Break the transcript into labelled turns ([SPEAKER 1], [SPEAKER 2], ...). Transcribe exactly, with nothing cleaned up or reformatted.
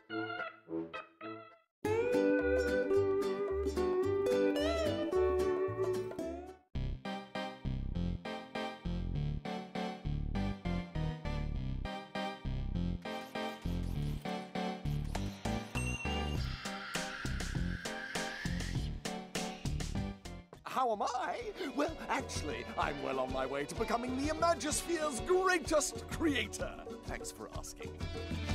[SPEAKER 1] How am I? Well, actually, I'm well on my way to becoming the Imagisphere's greatest creator. Thanks for asking.